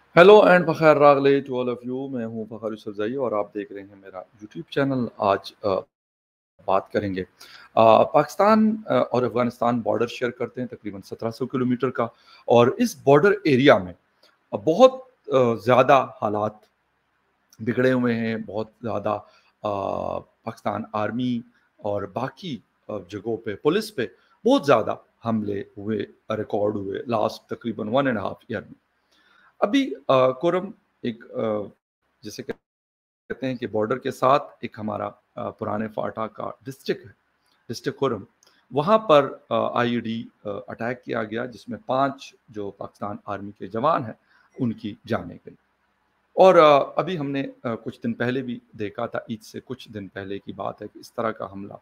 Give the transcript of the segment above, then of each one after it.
Hello and बखैर रागले to all of you. मैं हूं फ़खर यूसुफ़ज़ई और आप देख रहे हैं मेरा यूट्यूब चैनल। आज बात करेंगे पाकिस्तान और अफ़गानिस्तान बॉर्डर शेयर करते हैं तकरीबन 1700 किलोमीटर का। और इस बॉर्डर एरिया में बहुत ज़्यादा हालात बिगड़े हुए हैं। बहुत ज़्यादा पाकिस्तान आर्मी और बाकी जगहों पे पुलिस पे बहुत ज़्यादा हमले हुए, रिकॉर्ड हुए लास्ट तकरीबन 1.5 ईयर में। अभी कोरम एक जिसे कहते हैं कि बॉर्डर के साथ एक हमारा पुराने फाटा का डिस्ट्रिक्ट है, डिस्ट्रिक्ट कोरम। वहाँ पर आईईडी अटैक किया गया जिसमें 5 जो पाकिस्तान आर्मी के जवान हैं उनकी जानें गई। और अभी हमने कुछ दिन पहले भी देखा था, ईद से कुछ दिन पहले की बात है कि इस तरह का हमला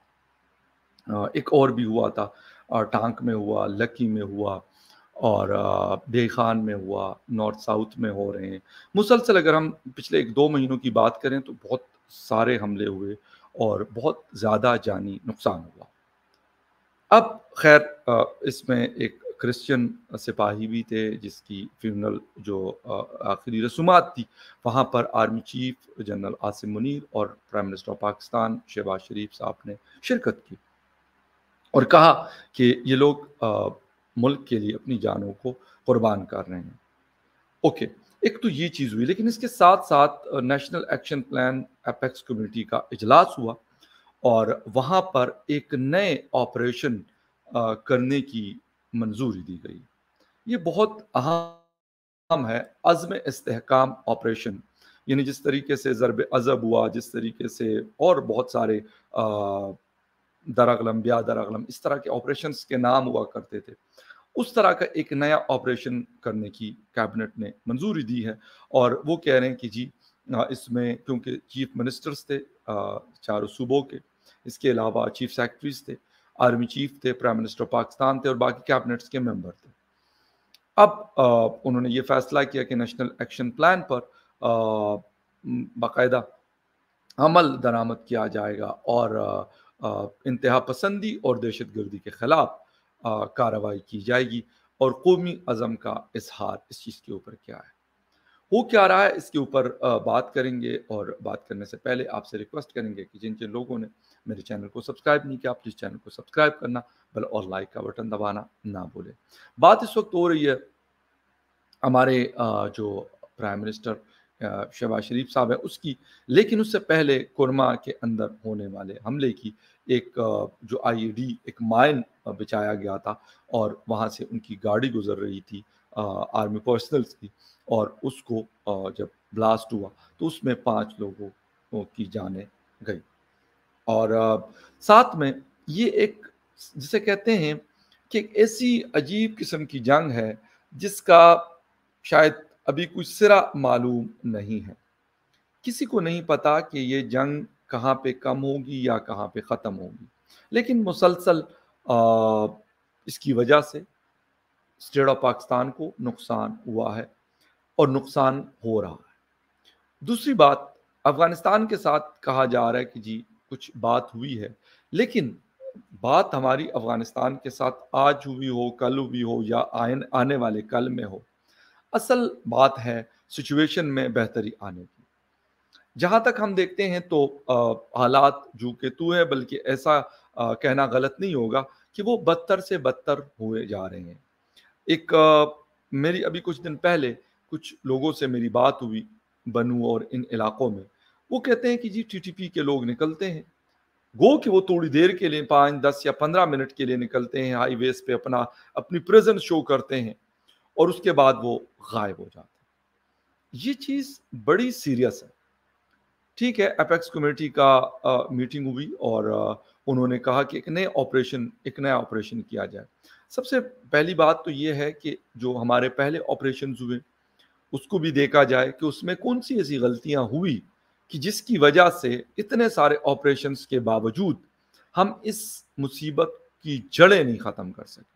एक और भी हुआ था। टांक में हुआ, लकी में हुआ और बेखान में हुआ, नॉर्थ साउथ में हो रहे हैं। मुसलसल अगर हम पिछले 1-2 महीनों की बात करें तो बहुत सारे हमले हुए और बहुत ज़्यादा जानी नुकसान हुआ। अब खैर इसमें एक क्रिश्चियन सिपाही भी थे जिसकी फ्यूनरल जो आखिरी रसूमात थी, वहाँ पर army chief general Asim Munir और prime minister of Pakistan Shahbaz Sharif साहब ने शिरकत की और कहा कि ये लोग मुल्क के लिए अपनी जानों को कुर्बान कर रहे हैं। ओके, एक तो ये चीज़ हुई, लेकिन इसके साथ-साथ national action plan apex community का इजलास हुआ और वहाँ पर एक नए ऑपरेशन करने की मंजूरी दी गई। ये बहुत अहम है, अज़्म इस्तेहकाम ऑपरेशन। यानी जिस तरीके से ज़र्ब अज़ब हुआ, जिस तरीके से और बहुत सारे दरअग़लम, ब्या दरअग़लम, इस तरह के ऑपरेशंस के नाम हुआ करते थे। उस तरह का एक नया ऑपरेशन करने की कैबिनेट ने मंजूरी दी है और वो कह रहे हैं कि जी इसमें क्योंकि चीफ मिनिस्टर्स थे चारों सूबों के, इसके अलावा चीफ सेक्रेटरीज थे, आर्मी चीफ थे, प्राइम मिनिस्टर पाकिस्तान थे और बाकी कैबिनेट्स के मेंबर थे। अब उन्होंने ये फैसला किया कि नेशनल एक्शन प्लान पर बाकायदा अमल दरामद किया जाएगा और इंतहा पसंदी और दहशतगर्दी के खिलाफ कार्रवाई की जाएगी। और कौमी अज़म का इजहार इस चीज़ के ऊपर क्या है, हो क्या रहा है, इसके ऊपर बात करेंगे। और बात करने से पहले आपसे रिक्वेस्ट करेंगे कि जिन जिन लोगों ने मेरे चैनल को सब्सक्राइब नहीं किया, प्लीज़ चैनल को सब्सक्राइब करना बेल और लाइक का बटन दबाना ना भूलें। बात इस वक्त हो रही है हमारे जो प्राइम मिनिस्टर शहबाज शरीफ साहब है उसकी, लेकिन उससे पहले कोरमा के अंदर होने वाले हमले की एक जो आईईडी एक माइन बिछाया गया था और वहाँ से उनकी गाड़ी गुजर रही थी आर्मी पर्सनल्स की, और उसको जब ब्लास्ट हुआ तो उसमें 5 लोगों की जानें गई। और साथ में ये एक जिसे कहते हैं कि एक ऐसी अजीब किस्म की जंग है जिसका शायद अभी कुछ सिरा मालूम नहीं है। किसी को नहीं पता कि ये जंग कहाँ पे कम होगी या कहाँ पे ख़त्म होगी, लेकिन मुसलसल इसकी वजह से स्टेट ऑफ पाकिस्तान को नुकसान हुआ है और नुकसान हो रहा है। दूसरी बात, अफ़गानिस्तान के साथ कहा जा रहा है कि जी कुछ बात हुई है, लेकिन बात हमारी अफ़गानिस्तान के साथ आज हुई हो, कल हुई हो या आने वाले कल में हो, असल बात है सिचुएशन में बेहतरी आने की। जहाँ तक हम देखते हैं तो हालात जू के तू है, बल्कि ऐसा कहना गलत नहीं होगा कि वो बदतर से बदतर हुए जा रहे हैं। एक मेरी अभी कुछ दिन पहले कुछ लोगों से मेरी बात हुई बनू और इन इलाकों में। वो कहते हैं कि जी टीटीपी के लोग निकलते हैं, गो कि वो थोड़ी देर के लिए 5, 10 या 15 मिनट के लिए निकलते हैं, हाईवेज़ पे अपनी प्रेज़ेंस शो करते हैं और उसके बाद वो गायब हो जाते हैं। ये चीज़ बड़ी सीरियस है। ठीक है, एपेक्स कमेटी का मीटिंग हुई और उन्होंने कहा कि एक नया ऑपरेशन किया जाए। सबसे पहली बात तो ये है कि जो हमारे पहले ऑपरेशंस हुए, उसको भी देखा जाए कि उसमें कौन-सी ऐसी गलतियाँ हुई कि जिसकी वजह से इतने सारे ऑपरेशंस के बावजूद हम इस मुसीबत की जड़ें नहीं ख़त्म कर सके।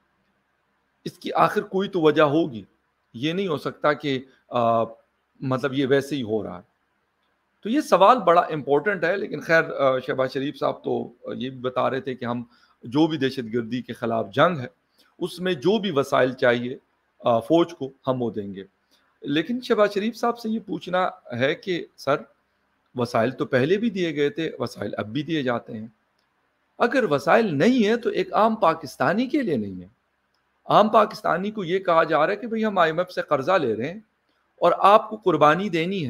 इसकी आखिर कोई तो वजह होगी। ये नहीं हो सकता कि मतलब ये वैसे ही हो रहा है। तो ये सवाल बड़ा इम्पोर्टेंट है, लेकिन खैर शहबाज शरीफ साहब तो ये भी बता रहे थे कि हम जो भी दहशतगर्दी के ख़िलाफ़ जंग है, उसमें जो भी वसाइल चाहिए फ़ौज को हम वो देंगे। لیکن شہباز شریف صاحب سے یہ پوچھنا ہے کہ سر وسائل تو پہلے بھی دیے گئے تھے، وسائل اب بھی دیے جاتے ہیں، اگر وسائل نہیں ہے تو ایک عام پاکستانی کے لیے نہیں ہے. عام پاکستانی کو یہ کہا جا رہا ہے کہ بھئی ہم IMF سے قرضہ لے رہے ہیں اور آپ کو قربانی دینی ہے.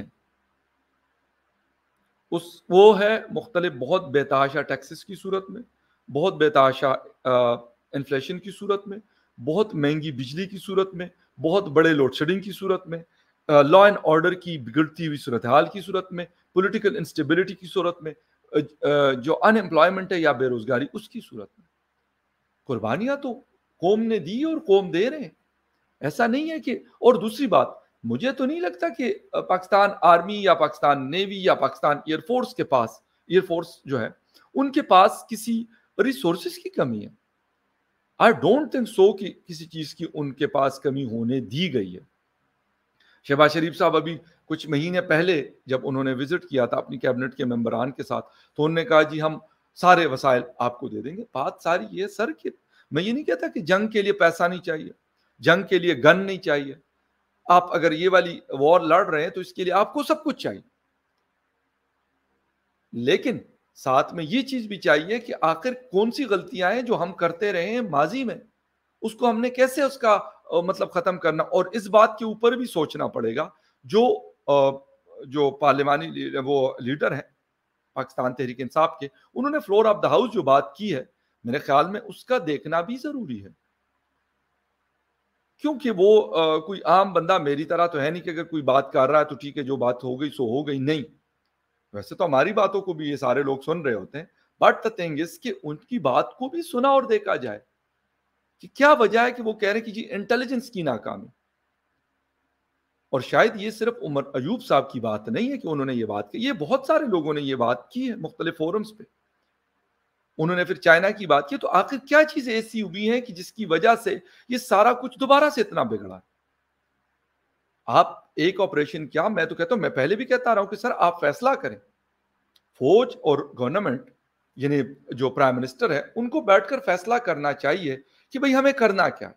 وہ ہے مختلف بہت بے تحاشا ٹیکسز کی صورت میں، بہت بے تحاشا انفلیشن کی صورت میں، بہت مہنگی بجلی کی صورت میں، بہت بڑے لوڈ شیڈنگ کی صورت میں، لا اینڈ آرڈر کی بگڑتی ہوئی صورتحال کی صورت میں، پولیٹیکل انسٹیبلٹی کی صورت میں، جو ان امپلائمنٹ ہے یا بے روزگاری اس کی صورت میں. قربانیاں تو قوم نے دی اور قوم دے رہے ہیں. ایسا نہیں ہے کہ، اور دوسری بات مجھے تو نہیں لگتا کہ پاکستان آرمی یا پاکستان نیوی یا پاکستان ایئر فورس کے پاس، ایئر فورس جو ہے ان کے پاس کسی ریسورسز کی کمی ہے. آئی ڈونٹ تھنک سو کہ کسی چیز کی ان کے پاس کمی ہونے دی گئی ہے. شہباز شریف صاحب ابھی کچھ مہینے پہلے جب انہوں نے وزٹ کیا تھا اپنی کیبنٹ کے ممبران کے ساتھ تو انہوں نے کہا جی ہم سارے وسائل آپ کو دے دیں گے. بات ساری یہ سر کہ میں یہ نہیں کہتا کہ جنگ کے لیے پیسہ نہیں چاہیے، جنگ کے لیے گن نہیں چاہیے. آپ اگر یہ والی وار لڑ رہے ہیں تو اس کے لیے آپ کو سب کچھ چاہیے، لیکن ساتھ میں یہ چیز بھی چاہیے کہ آخر کون سی غلطیاں ہیں جو ہم کرتے رہے ہیں ماضی میں، اس کو ہم نے کیسے اس کا مطلب ختم کرنا. اور اس بات کے اوپر بھی سوچنا پڑے گا جو پارلیمانی وہ لیڈر ہیں پاکستان تحریک انصاف کے، انہوں نے فلور آف دا ہاؤس جو بات کی ہے میرے خیال میں اس کا دیکھنا بھی ضروری ہے، کیونکہ وہ کوئی عام بندہ میری طرح تو ہے نہیں کہ اگر کوئی بات کر رہا ہے تو ٹھیک ہے جو بات ہو گئی سو ہو گئی. نہیں، ویسے تو ہماری باتوں کو بھی یہ سارے لوگ سن رہے ہوتے ہیں، بٹ دا تھنگ از کہ ان کی بات کو بھی سنا اور دیکھا جائے کہ کیا وجہ ہے کہ وہ کہہ رہے ہیں کہ جی انٹیلیجنس کی ناکامی. اور شاید یہ صرف عمر ایوب صاحب کی بات نہیں ہے کہ انہوں نے یہ بات کی، یہ بہت سارے لوگوں نے یہ بات کی ہے مختلف فورمز پہ. انہوں نے پھر چائنا کی بات کی. تو آخر کیا چیزیں ایسی ہوئی ہیں کہ جس کی وجہ سے یہ سارا کچھ دوبارہ سے اتنا بگڑا؟ آپ ایک آپریشن کیا، میں تو کہتا ہوں، میں پہلے بھی کہتا رہا ہوں کہ سر آپ فیصلہ کریں، فوج اور گورنمنٹ یعنی جو پرائم منسٹر ہے ان کو بیٹھ کر فیصلہ کرنا چاہیے کہ بھئی ہمیں کرنا کیا.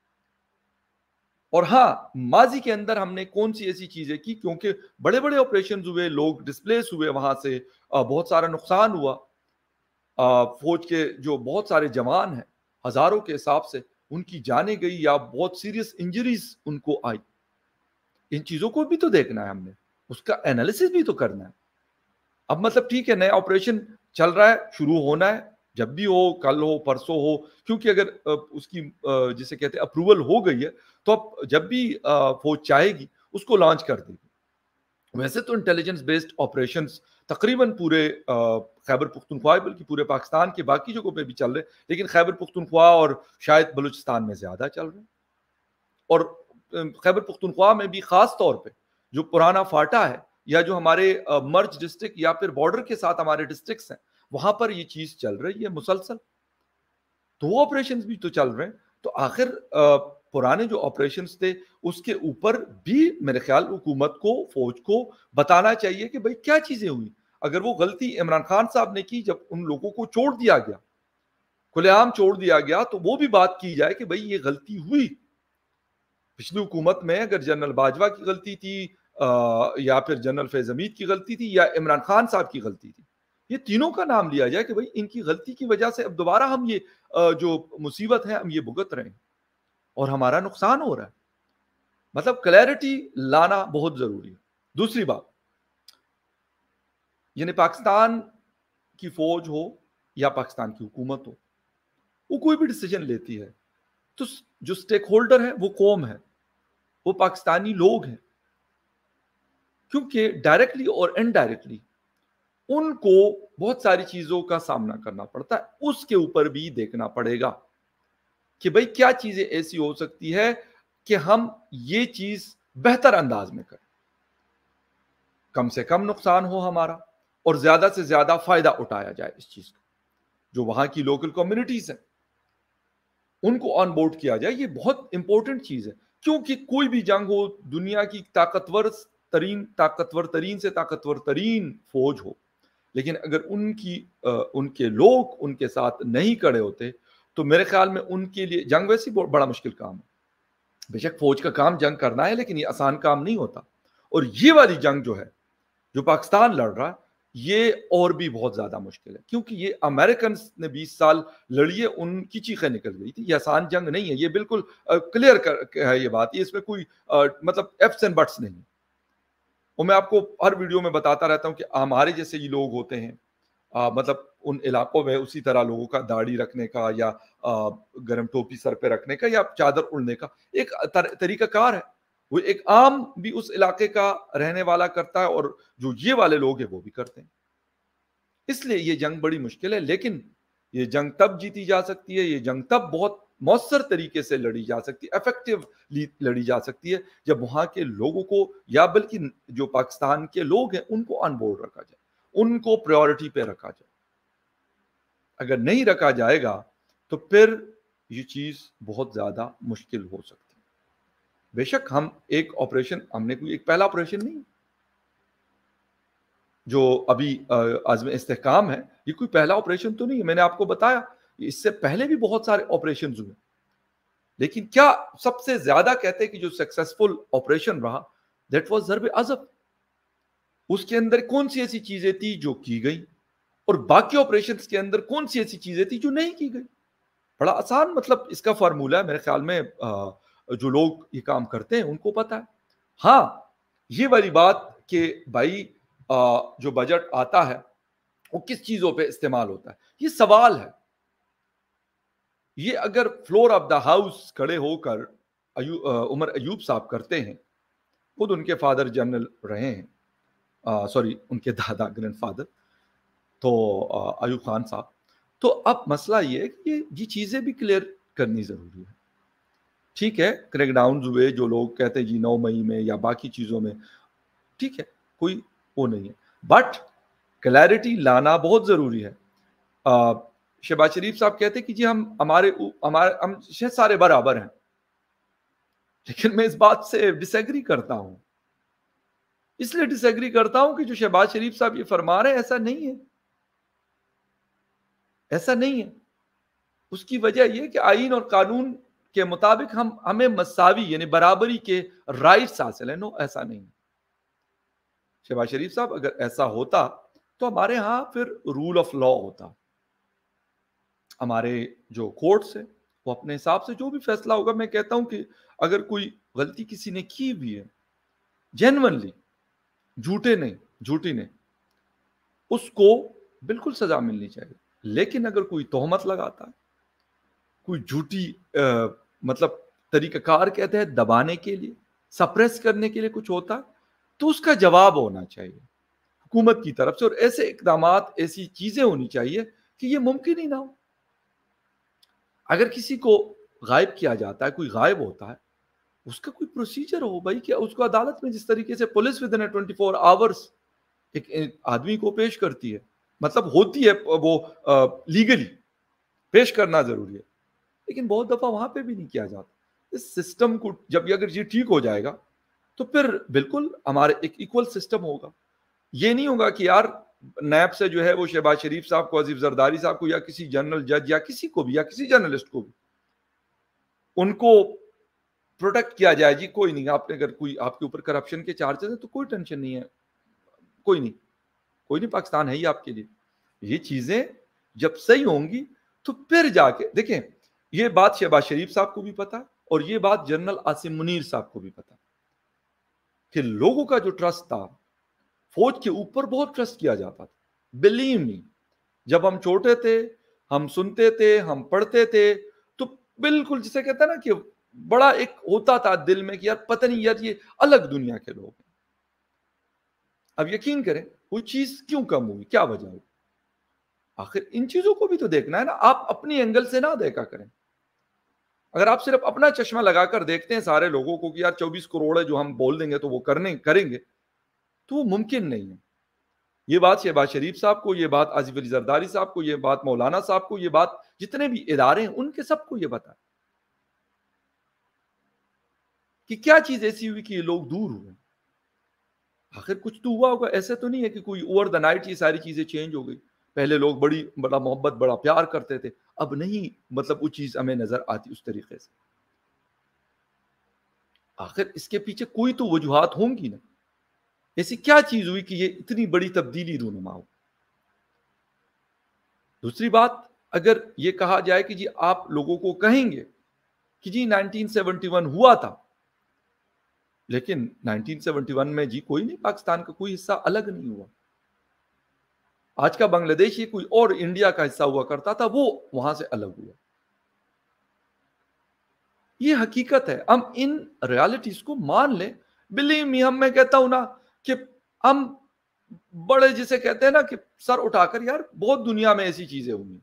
اور ہاں ماضی کے اندر ہم نے کون سی ایسی چیزیں کی، کیونکہ بڑے بڑے آپریشنز ہوئے، لوگ ڈسپلیس ہوئے وہاں سے، بہت سارا نقصان ہوا. فوج کے جو بہت سارے جوان ہیں ہزاروں کے حساب سے ان کی جانیں گئی یا بہت سیریس انجریز ان کو آئی. ان چیزوں کو بھی تو دیکھنا ہے، ہم نے اس کا انالیسس بھی تو کرنا ہے. اب مطلب ٹھیک ہے نیا آپریشن چل رہا ہے، شروع ہونا ہے، جب بھی ہو، کل ہو، پرسوں ہو، کیونکہ اگر اس کی جسے کہتے ہیں اپروول ہو گئی ہے تو اب جب بھی فوج چاہے گی اس کو لانچ کر دے گی. ویسے تو انٹیلیجنس بیسڈ آپریشنز تقریباً پورے خیبر پختونخوا بلکہ پورے پاکستان کے باقی جگہوں پہ بھی چل رہے، لیکن خیبر پختونخوا اور شاید بلوچستان میں زیادہ چل رہے ہیں. اور خیبر پختونخوا میں بھی خاص طور پہ جو پرانا فاٹا ہے یا جو ہمارے مرج ڈسٹرکٹ یا پھر بارڈر کے ساتھ ہمارے ڈسٹرکٹس ہیں وہاں پر یہ چیز چل رہی ہے مسلسل. تو آپریشنز بھی تو چل رہے ہیں. تو آخر پرانے جو آپریشنز تھے اس کے اوپر بھی میرے خیال حکومت کو، فوج کو بتانا چاہیے کہ بھئی کیا چیزیں ہوئی. اگر وہ غلطی عمران خان صاحب نے کی جب ان لوگوں کو چھوڑ دیا گیا، کھلے عام چھوڑ دیا گیا، تو وہ بھی بات کی جائے کہ بھئی یہ غلطی ہوئی. پچھلی حکومت میں اگر جنرل باجوہ کی غلطی تھی یا پھر جنرل فیض حمید کی غلطی تھی یا عمران خان صاحب کی غلطی تھی، یہ تینوں کا نام لیا جائے کہ بھئی ان کی غلطی کی وجہ سے اب دوبارہ ہم یہ جو مصیبت ہے ہم یہ بھگت رہے ہیں اور ہمارا نقصان ہو رہا ہے. مطلب کلیئرٹی لانا بہت ضروری ہے. دوسری بات یعنی پاکستان کی فوج ہو یا پاکستان کی حکومت ہو، وہ کوئی بھی ڈیسیجن لیتی ہے تو جو سٹیک ہولڈر ہے وہ قوم ہے، وہ پاکستانی لوگ ہیں، کیونکہ ڈائریکٹلی اور انڈائریکٹلی ان کو بہت ساری چیزوں کا سامنا کرنا پڑتا ہے. اس کے اوپر بھی دیکھنا پڑے گا کہ بھئی کیا چیزیں ایسی ہو سکتی ہے کہ ہم یہ چیز بہتر انداز میں کریں، کم سے کم نقصان ہو ہمارا اور زیادہ سے زیادہ فائدہ اٹھایا جائے اس چیز کا. جو وہاں کی لوکل کمیونٹیز ہیں ان کو آن بورڈ کیا جائے. یہ بہت امپورٹنٹ چیز ہے، کیونکہ کوئی بھی جنگ ہو، دنیا کی طاقتور ترین سے طاقتور ترین فوج ہو، لیکن اگر ان کے لوگ ان کے ساتھ نہیں کھڑے ہوتے تو میرے خیال میں ان کے لیے جنگ ویسے بڑا مشکل کام ہے. بے شک فوج کا کام جنگ کرنا ہے، لیکن یہ آسان کام نہیں ہوتا. اور یہ والی جنگ جو ہے جو پاکستان لڑ رہا ہے یہ اور بھی بہت زیادہ مشکل ہے، کیونکہ یہ امریکنز نے 20 سال لڑی ہے، ان کی چیخیں نکل گئی تھی. یہ آسان جنگ نہیں ہے، یہ بالکل کلیئر ہے یہ بات، یہ اس میں کوئی مطلب ایفس اینڈ بٹس نہیں. اور میں آپ کو ہر ویڈیو میں بتاتا رہتا ہوں کہ ہمارے جیسے یہ لوگ ہوتے ہیں مطلب ان علاقوں میں اسی طرح لوگوں کا داڑھی رکھنے کا یا گرم ٹوپی سر پہ رکھنے کا یا چادر اڑنے کا ایک طریقہ کار ہے. وہ ایک عام بھی اس علاقے کا رہنے والا کرتا ہے اور جو یہ والے لوگ ہیں وہ بھی کرتے ہیں. اس لیے یہ جنگ بڑی مشکل ہے، لیکن یہ جنگ تب جیتی جا سکتی ہے، یہ جنگ تب بہت مؤثر طریقے سے لڑی جا سکتی ہے، افیکٹولی لڑی جا سکتی ہے جب وہاں کے لوگوں کو یا بلکہ جو پاکستان کے لوگ ہیں ان کو آن بورڈ رکھا جائے، ان کو پریورٹی پہ رکھا جائے. اگر نہیں رکھا جائے گا تو پھر یہ چیز بہت زیادہ مشکل ہو سکتی ہے. بے شک ہم ایک آپریشن، ہم نے کوئی ایک پہلا آپریشن نہیں جو ابھی عزم استحکام ہے، یہ کوئی پہلا آپریشن تو نہیں ہے. میں نے آپ کو بتایا اس سے پہلے بھی بہت سارے آپریشنز ہوئے، لیکن کیا سب سے زیادہ کہتے ہیں کہ جو سکسیسفل آپریشن رہا دیٹ واز ضرب عضب. اس کے اندر کون سی ایسی چیزیں تھی جو کی گئی اور باقی آپریشنز کے اندر کون سی ایسی چیزیں تھی جو نہیں کی گئی. بڑا آسان مطلب اس کا فارمولہ ہے، میرے خیال میں جو لوگ یہ کام کرتے ہیں ان کو پتا ہے. ہاں یہ والی بات کہ بھائی جو بجٹ آتا ہے وہ کس چیزوں پہ استعمال ہوتا ہے، یہ سوال ہے. یہ اگر فلور آف دا ہاؤس کھڑے ہو کر عمر ایوب صاحب کرتے ہیں، خود ان کے فادر جنرل رہے ہیں، سوری ان کے دادا گرینڈ فادر تو ایوب خان صاحب. تو اب مسئلہ یہ ہے کہ یہ چیزیں بھی کلیئر کرنی ضروری ہے. ٹھیک ہے کریک ڈاؤنز ہوئے، جو لوگ کہتے ہیں جی 9 مئی میں یا باقی چیزوں میں، ٹھیک ہے کوئی وہ نہیں ہے، بٹ کلیئرٹی لانا بہت ضروری ہے. شہباز شریف صاحب کہتے ہیں کہ جی ہم سارے برابر ہیں، لیکن میں اس بات سے ڈس ایگری کرتا ہوں. اس لیے ڈس ایگری کرتا ہوں کہ جو شہباز شریف صاحب یہ فرما رہے ہیں ایسا نہیں ہے، ایسا نہیں ہے. اس کی وجہ یہ کہ آئین اور قانون کے مطابق ہمیں مساوی یعنی برابری کے رائٹس حاصل ہیں. نو ایسا نہیں. شہباز شریف صاحب اگر ایسا ہوتا تو ہمارے ہاں پھر رول آف لا ہوتا. ہمارے جو کورٹس ہیں وہ اپنے حساب سے جو بھی فیصلہ ہوگا، میں کہتا ہوں کہ اگر کوئی غلطی کسی نے کی بھی ہے جینونلی، جھوٹی نہیں، اس کو بالکل سزا ملنی چاہیے. لیکن اگر کوئی تہمت لگاتا ہے، کوئی جھوٹی مطلب طریقہ کار کہتے ہیں دبانے کے لیے، سپریس کرنے کے لیے کچھ ہوتا ہے، تو اس کا جواب ہونا چاہیے حکومت کی طرف سے. اور ایسے اقدامات، ایسی چیزیں ہونی چاہیے کہ یہ ممکن ہی نہ ہو. اگر کسی کو غائب کیا جاتا ہے، کوئی غائب ہوتا ہے، اس کا کوئی پروسیجر ہو بھائی، کہ اس کو عدالت میں جس طریقے سے پولیس ود ان 24 آورس ایک آدمی کو پیش کرتی ہے، مطلب ہوتی ہے وہ لیگلی پیش کرنا ضروری ہے، لیکن بہت دفعہ وہاں پہ بھی نہیں کیا جاتا. اس سسٹم کو جب اگر یہ ٹھیک ہو جائے گا تو پھر بالکل ہمارے ایک ایکول سسٹم ہوگا. یہ نہیں ہوگا کہ یار نیب سے جو ہے وہ شہباز شریف صاحب کو، عزیز زرداری صاحب کو، یا کسی جنرل جج یا کسی کو بھی، یا کسی جرنلسٹ کو بھی، ان کو پروٹیکٹ کیا جائے. جی کوئی نہیں، آپ نے اگر کوئی آپ کے اوپر کرپشن کے چارجز ہیں تو کوئی ٹینشن نہیں ہے، کوئی نہیں، پاکستان ہے ہی آپ کے لیے. یہ چیزیں جب صحیح ہوں گی تو پھر جا کے دیکھیں. یہ بات شہباز شریف صاحب کو بھی پتا اور یہ بات جنرل عاصم منیر صاحب کو بھی پتا کہ لوگوں کا جو ٹرسٹ تھا، فوج کے اوپر بہت ٹرسٹ کیا جاتا تھا. بلیو می، جب ہم چھوٹے تھے، ہم سنتے تھے، ہم پڑھتے تھے، تو بالکل جسے کہتا ہے نا کہ بڑا ایک ہوتا تھا دل میں کہ یار پتہ نہیں یار یہ الگ دنیا کے لوگ ہیں. اب یقین کریں کوئی چیز کیوں کم ہوئی، کیا وجہ ہوئی؟ آخر ان چیزوں کو بھی تو دیکھنا ہے نا. آپ اپنی اینگل سے نہ دیکھا کریں. اگر آپ صرف اپنا چشمہ لگا کر دیکھتے ہیں سارے لوگوں کو کہ یار 24 کروڑ ہے جو ہم بول دیں گے تو وہ کریں گے، تو وہ ممکن نہیں ہے. یہ بات شہباز شریف صاحب کو، یہ بات آصف علی زرداری صاحب کو، یہ بات مولانا صاحب کو، یہ بات جتنے بھی ادارے ہیں ان کے سب کو یہ بتا کہ کیا چیز ایسی ہوئی کہ یہ لوگ دور ہوئے. آخر کچھ تو ہوا ہوگا. ایسے تو نہیں ہے کہ کوئی اوور دا نائٹ یہ ساری چیزیں چینج ہو گئی. پہلے لوگ بڑا محبت، بڑا پیار کرتے تھے، اب نہیں، مطلب وہ چیز ہمیں نظر آتی اس طریقے سے. آخر اس کے پیچھے کوئی تو وجوہات ہوں گی نا. ایسی کیا چیز ہوئی کہ یہ اتنی بڑی تبدیلی رونما ہو؟ دوسری بات، اگر یہ کہا جائے کہ جی آپ لوگوں کو کہیں گے کہ جی 1971 ہوا تھا، لیکن 1971 میں جی کوئی نہیں، پاکستان کا کوئی حصہ الگ نہیں ہوا. آج کا بنگلہ دیش یہ کوئی اور انڈیا کا حصہ ہوا کرتا تھا، وہ وہاں سے الگ ہوا. یہ حقیقت ہے. ہم ان ریالٹیز کو مان لیں. بلیو می، میں کہتا ہوں نا کہ ہم بڑے جسے کہتے ہیں نا کہ سر اٹھا کر، یار بہت دنیا میں ایسی چیزیں ہوئی.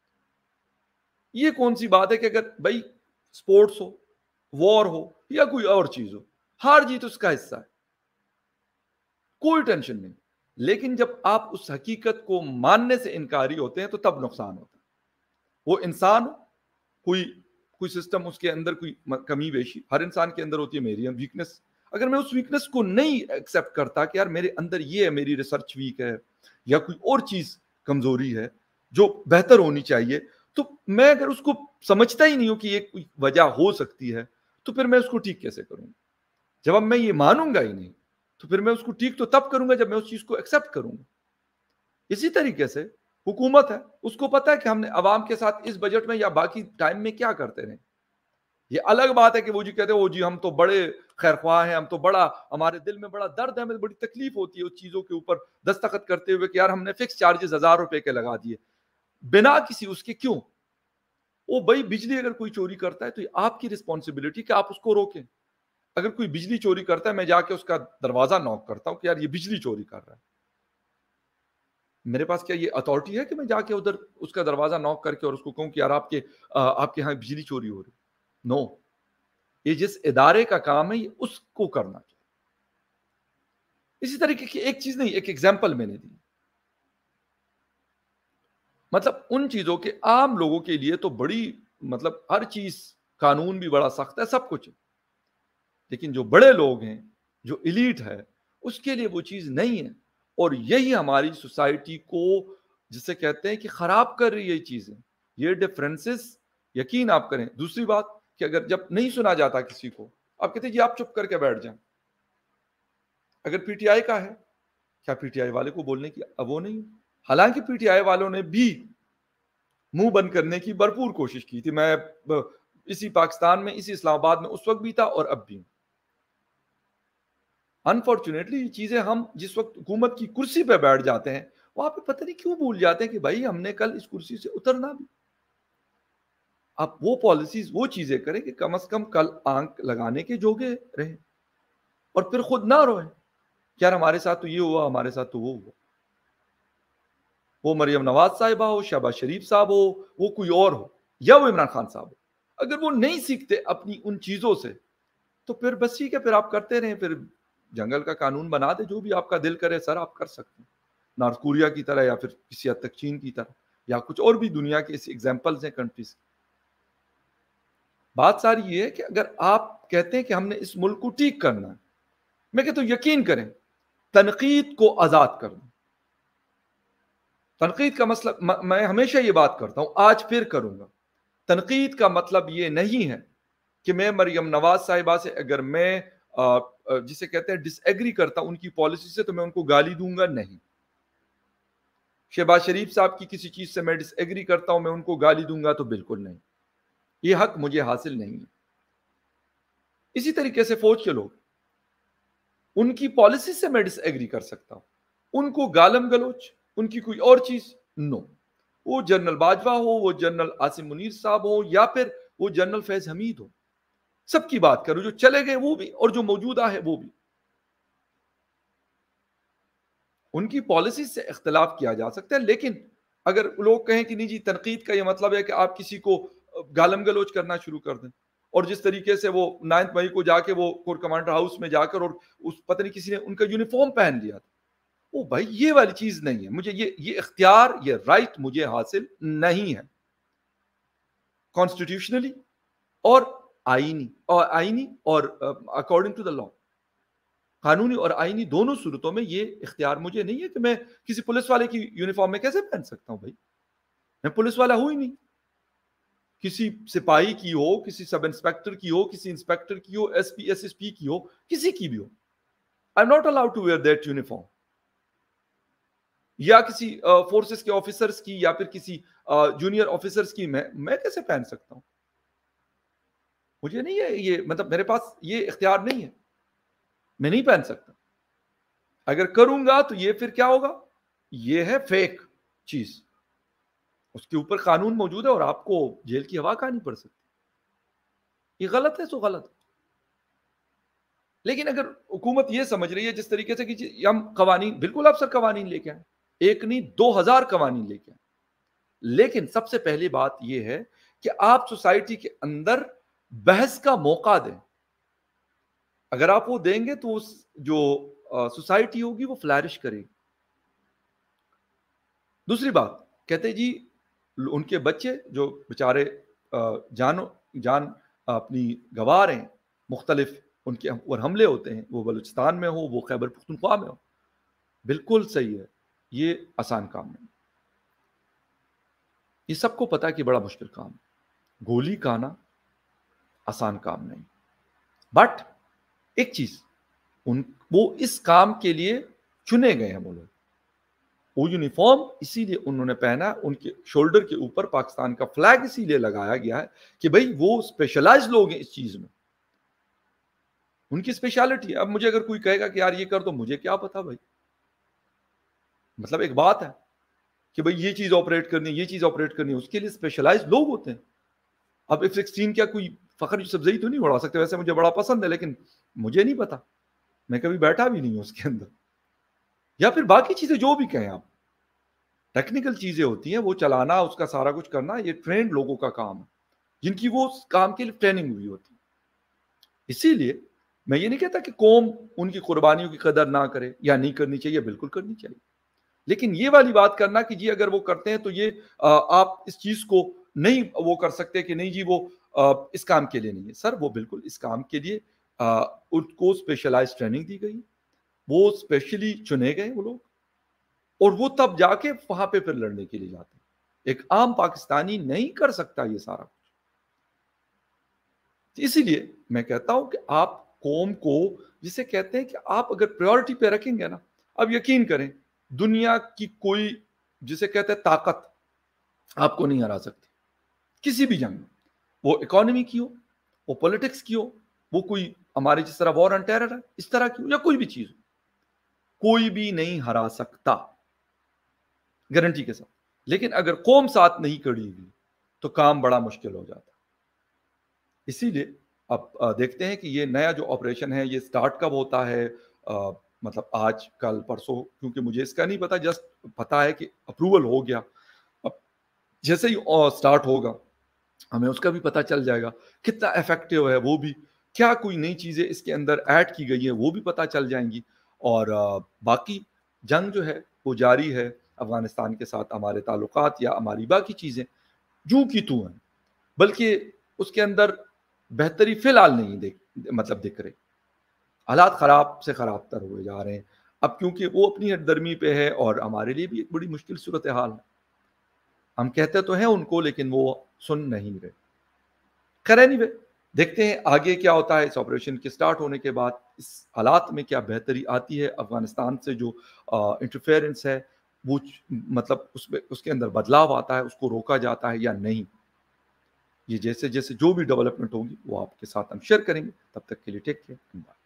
یہ کون سی بات ہے کہ اگر بھائی سپورٹس ہو، وار ہو یا کوئی اور چیز ہو، ہار جیت اس کا حصہ ہے، کوئی ٹینشن نہیں. لیکن جب آپ اس حقیقت کو ماننے سے انکاری ہوتے ہیں تو تب نقصان ہوتا ہے. وہ انسان ہو، کوئی سسٹم اس کے اندر کوئی کمی بیشی ہر انسان کے اندر ہوتی ہے. میری ویکنس، اگر میں اس ویکنس کو نہیں ایکسیپٹ کرتا کہ یار میرے اندر یہ ہے، میری ریسرچ ویک ہے یا کوئی اور چیز کمزوری ہے جو بہتر ہونی چاہیے، تو میں اگر اس کو سمجھتا ہی نہیں ہوں کہ یہ کوئی وجہ ہو سکتی ہے، تو پھر میں اس کو ٹھیک کیسے کروں؟ جب اب میں یہ مانوں گا ہی نہیں تو پھر میں اس کو ٹھیک تو تب کروں گا جب میں اس چیز کو ایکسیپٹ کروں گا. اسی طریقے سے حکومت ہے، اس کو پتا ہے کہ ہم نے عوام کے ساتھ اس بجٹ میں یا باقی ٹائم میں کیا کرتے رہے. یہ الگ بات ہے کہ وہ جی کہتے ہیں وہ جی ہم تو بڑے خیر خواہ ہیں، ہم تو بڑا، ہمارے دل میں بڑا درد ہے، ہمیں بڑی تکلیف ہوتی ہے اس چیزوں کے اوپر دستخط کرتے ہوئے کہ یار ہم نے فکس چارجز 1000 روپے کے لگا دیے بنا کسی اس کے. کیوں؟ وہ بھائی بجلی اگر کوئی چوری کرتا ہے تو یہ آپ کی رسپانسبلٹی کہ آپ اس کو روکیں. اگر کوئی بجلی چوری کرتا ہے، میں جا کے اس کا دروازہ نوک کرتا ہوں کہ یار یہ بجلی چوری کر رہا ہے. میرے پاس کیا یہ اتھارٹی ہے کہ میں جا کے ادھر اس کا دروازہ نوک کر کے اور اس کو کہوں کہ یار آپ کے یہاں بجلی چوری ہو رہی؟ نو. یہ جس ادارے کا کام ہے یہ اس کو کرنا چاہیے. اسی طریقے کی ایک چیز نہیں، ایک ایگزامپل میں نے دی. مطلب ان چیزوں کے عام لوگوں کے لیے تو بڑی، مطلب ہر چیز، قانون بھی بڑا سخت ہے، سب کچھ ہے. لیکن جو بڑے لوگ ہیں، جو ایلیٹ ہے، اس کے لیے وہ چیز نہیں ہے. اور یہی ہماری سوسائٹی کو جسے کہتے ہیں کہ خراب کر رہی ہے یہ چیزیں. یہ ڈفرینسز یقین آپ کریں. دوسری بات کہ اگر جب نہیں سنا جاتا کسی کو، آپ کہتے ہیں جی آپ چپ کر کے بیٹھ جائیں. اگر پی ٹی آئی کا ہے، کیا پی ٹی آئی والے کو بولنے کی اب وہ نہیں؟ حالانکہ پی ٹی آئی والوں نے بھی منہ بند کرنے کی بھرپور کوشش کی تھی. میں اسی پاکستان میں، اسی اسلام آباد میں اس وقت بھی تھا اور اب بھی ہوں. انفارچونیٹلی یہ چیزیں ہم جس وقت حکومت کی کرسی پہ بیٹھ جاتے ہیں وہاں پہ پتہ نہیں کیوں بھول جاتے ہیں کہ بھائی ہم نے کل اس کرسی سے اترنا بھی. آپ وہ پالیسیز، وہ چیزیں کریں کہ کم از کم کل آنکھ لگانے کے جوگے رہیں اور پھر خود نہ روئیں کہ یار ہمارے ساتھ تو یہ ہوا، ہمارے ساتھ تو وہ ہوا. وہ مریم نواز صاحبہ ہو، شہباز شریف صاحب ہو، وہ کوئی اور ہو، یا وہ عمران خان صاحب ہو، اگر وہ نہیں سیکھتے اپنی ان چیزوں سے تو پھر بس ٹھیک ہے، پھر آپ کرتے رہیں. پھر جنگل کا قانون بنا دے، جو بھی آپ کا دل کرے سر آپ کر سکتے ہیں، نارتھ کوریا کی طرح یا پھر کسی حد تک چین کی طرح یا کچھ اور بھی دنیا کے ایسی ایگزامپلز ہیں کنٹریز. بات ساری یہ ہے کہ اگر آپ کہتے ہیں کہ ہم نے اس ملک کو ٹھیک کرنا ہے، میں کہتا ہوں یقین کریں، تنقید کو آزاد کر دیں. تنقید کا مسئلہ، میں ہمیشہ یہ بات کرتا ہوں، آج پھر کروں گا، تنقید کا مطلب یہ نہیں ہے کہ میں مریم نواز صاحبہ سے اگر میں جسے کہتے ہیں ڈس ایگری کرتا ہوں ان کی پالیسی سے تو میں ان کو گالی دوں گا. نہیں. شہباز شریف صاحب کی کسی چیز سے میں ڈس ایگری کرتا ہوں، میں ان کو گالی دوں گا؟ تو بالکل نہیں. یہ حق مجھے حاصل نہیں ہے. اسی طریقے سے فوج کے لوگ، ان کی پالیسی سے میں ڈس ایگری کر سکتا ہوں، ان کو گالم گلوچ، ان کی کوئی اور چیز، نو. وہ جنرل باجوہ ہو، وہ جنرل عاصم منیر صاحب ہو، یا پھر وہ جنرل فیض حمید ہو، سب کی بات کروں، جو چلے گئے وہ بھی اور جو موجودہ ہے وہ بھی. ان کی پالیسی سے اختلاف کیا جا سکتا ہے، لیکن اگر لوگ کہیں کہ نہیں جی تنقید کا یہ مطلب ہے کہ آپ کسی کو گالم گلوچ کرنا شروع کر دیں، اور جس طریقے سے وہ 9 مئی کو جا کے وہ کور کمانڈر ہاؤس میں جا کر اور اس پتہ نہیں کسی نے ان کا یونیفارم پہن لیا تھا، وہ بھائی یہ والی چیز نہیں ہے. مجھے یہ اختیار، یہ رائٹ مجھے حاصل نہیں ہے کانسٹیٹیوشنلی اور آئینی اور اکارڈنگ ٹو دا لا. قانونی اور آئینی دونوں صورتوں میں یہ اختیار مجھے نہیں ہے کہ میں کسی پولیس والے کی یونیفارم میں کیسے پہن سکتا ہوں. بھائی میں پولیس والا ہوں ہی نہیں. کسی سپاہی کی ہو، کسی سب انسپیکٹر کی ہو، کسی انسپیکٹر کی ہو، S P S S P کی ہو، کسی کی بھی ہو. I am not allowed to wear that uniform. یا کسی فورسز کے آفیسرز کی یا پھر کسی جونیئر آفیسرز کی میں کیسے پہن سکتا ہوں؟ مجھے نہیں ہے یہ، مطلب میرے پاس یہ اختیار نہیں ہے، میں نہیں پہن سکتا. اگر کروں گا تو یہ پھر کیا ہوگا؟ یہ ہے فیک چیز، اس کے اوپر قانون موجود ہے اور آپ کو جیل کی ہوا کھانی پڑ سکتی. یہ غلط ہے سو غلط. لیکن اگر حکومت یہ سمجھ رہی ہے جس طریقے سے کہ ہم قوانین، بالکل افسر قوانین لے کے آئیں، 1 نہیں 2000 قوانین لے کے آئیں، لیکن سب سے پہلی بات یہ ہے کہ آپ سوسائٹی کے اندر بحث کا موقع دیں. اگر آپ وہ دیں گے تو جو سوسائٹی ہوگی وہ فلارش کرے گی. دوسری بات کہتے جی ان کے بچے جو بیچارے جان اپنی گنوا رہے ہیں، مختلف ان کے اوپر حملے ہوتے ہیں، وہ بلوچستان میں ہو، وہ خیبر پختونخوا میں ہو. بالکل صحیح ہے، یہ آسان کام نہیں. یہ سب کو پتا ہے کہ بڑا مشکل کام ہے. گولی کھانا آسان کام نہیں. بٹ ایک چیز، وہ اس کام کے لیے چنے گئے ہیں. وہ لوگ وہ یونیفارم اسی لیے انہوں نے پہنا، ان کے شولڈر کے اوپر پاکستان کا فلیگ اسی لیے لگایا گیا ہے کہ بھئی وہ اسپیشلائز لوگ ہیں اس چیز میں، ان کی اسپیشلٹی ہے. اب مجھے اگر کوئی کہے گا کہ یار یہ کر، تو مجھے کیا پتا بھائی. مطلب ایک بات ہے کہ بھئی یہ چیز آپریٹ کرنی ہے، یہ چیز آپریٹ کرنی ہے، اس کے لیے اسپیشلائز لوگ ہوتے ہیں. اب F-16 کیا کوئی فخر یوسفزئی تو نہیں اڑا سکتے؟ ویسے مجھے بڑا پسند ہے لیکن مجھے نہیں پتا، میں کبھی بیٹھا بھی نہیں ہوں اس کے اندر. یا پھر باقی چیزیں جو بھی کہیں آپ، ٹیکنیکل چیزیں ہوتی ہیں، وہ چلانا، اس کا سارا کچھ کرنا، یہ ٹرینڈ لوگوں کا کام ہے جن کی وہ کام کے لیے ٹریننگ ہوئی ہوتی. اسی لیے میں یہ نہیں کہتا کہ قوم ان کی قربانیوں کی قدر نہ کرے یا نہیں کرنی چاہیے، بالکل کرنی چاہیے. لیکن یہ والی بات کرنا کہ جی اگر وہ کرتے ہیں تو یہ آپ اس چیز کو نہیں وہ کر سکتے کہ نہیں جی وہ اس کام کے لیے نہیں ہے. سر وہ بالکل اس کام کے لیے ان کو اسپیشلائز ٹریننگ دی گئی، وہ اسپیشلی چنے گئے وہ لوگ، اور وہ تب جا کے وہاں پہ پھر لڑنے کے لیے جاتے ہیں. ایک عام پاکستانی نہیں کر سکتا یہ سارا کچھ. اسی لیے میں کہتا ہوں کہ آپ قوم کو، جسے کہتے ہیں کہ آپ اگر پریورٹی پہ رکھیں گے نا، اب یقین کریں دنیا کی کوئی جسے کہتے ہیں طاقت آپ کو نہیں ہرا سکتی کسی بھی جنگ میں. وہ اکانومی کی ہو، وہ پولیٹکس کی ہو، وہ کوئی ہمارے جس طرح وار آن ٹیرر ہے اس طرح کی ہو، یا کوئی بھی چیز ہو، کوئی بھی نہیں ہرا سکتا گارنٹی کے ساتھ. لیکن اگر قوم ساتھ نہیں کھڑی ہوئی تو کام بڑا مشکل ہو جاتا. اسی لیے اب دیکھتے ہیں کہ یہ نیا جو آپریشن ہے یہ سٹارٹ کب ہوتا ہے، مطلب آج کل پرسوں، کیونکہ مجھے اس کا نہیں پتا، جسٹ پتا ہے کہ اپروول ہو گیا. اب جیسے ہی سٹارٹ ہوگا ہمیں اس کا بھی پتا چل جائے گا کتنا ایفیکٹو ہے، وہ بھی کیا کوئی نئی چیزیں اس کے اندر ایڈ کی گئی ہیں وہ بھی پتا چل جائیں گی. اور باقی جنگ جو ہے وہ جاری ہے افغانستان کے ساتھ. ہمارے تعلقات یا ہماری باقی چیزیں جو کی تو ہیں، بلکہ اس کے اندر بہتری فی الحال نہیں دکھ رہے. حالات خراب سے خراب تر ہوئے جا رہے ہیں اب، کیونکہ وہ اپنی ہٹ درمی پہ ہے اور ہمارے لیے بھی ایک بڑی مشکل صورتحال ہے. ہم کہتے تو ہیں ان کو لیکن وہ سن نہیں رہے. خیر اینی وے دیکھتے ہیں آگے کیا ہوتا ہے. اس آپریشن کے سٹارٹ ہونے کے بعد اس حالات میں کیا بہتری آتی ہے، افغانستان سے جو انٹرفیئرنس ہے وہ مطلب اس کے اندر بدلاؤ آتا ہے، اس کو روکا جاتا ہے یا نہیں. یہ جیسے جیسے جو بھی ڈیولپمنٹ ہوگی وہ آپ کے ساتھ ہم شیئر کریں گے. تب تک کے لیے ٹیک کیئر.